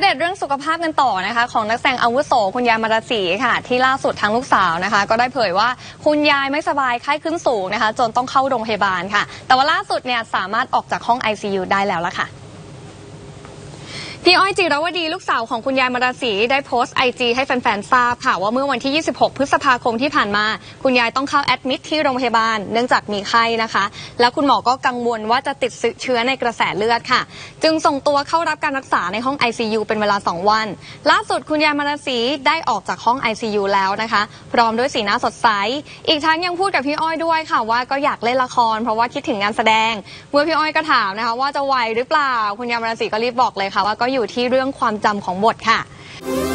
ตเรื่องสุขภาพกันต่อนะคะของนักแสดงอาวุโสคุณยายมาราศีค่ะที่ล่าสุดทางลูกสาวนะคะก็ได้เผยว่าคุณยายไม่สบายไข้ขึ้นสูงนะคะจนต้องเข้าโรงพยาบาลค่ะแต่ว่าล่าสุดเนี่ยสามารถออกจากห้อง ICU ได้แล้วละค่ะพี่อ้อยจิรวดีลูกสาวของคุณยายมาราศีได้โพสต์ IG ให้แฟนๆทราบค่ะว่าเมื่อวันที่ 26 พฤษภาคมที่ผ่านมาคุณยายต้องเข้าแอดมิทที่โรงพยาบาลเนื่องจากมีไข้นะคะแล้วคุณหมอก็กังวลว่าจะติดเชื้อในกระแสเลือดค่ะจึงส่งตัวเข้ารับการรักษาในห้อง ICU เป็นเวลา2 วันล่าสุดคุณยายมาราศีได้ออกจากห้อง ICU แล้วนะคะพร้อมด้วยสีหน้าสดใสอีกทั้งยังพูดกับพี่อ้อยด้วยค่ะว่าก็อยากเล่นละครเพราะว่าคิดถึงงานแสดงเมื่อพี่อ้อยก็ถามนะคะว่าจะไหวหรือเปล่าคุณยายมาราศีก็รีบบอกเลยค่ะว่าก็อยู่ที่เรื่องความจำของบทค่ะ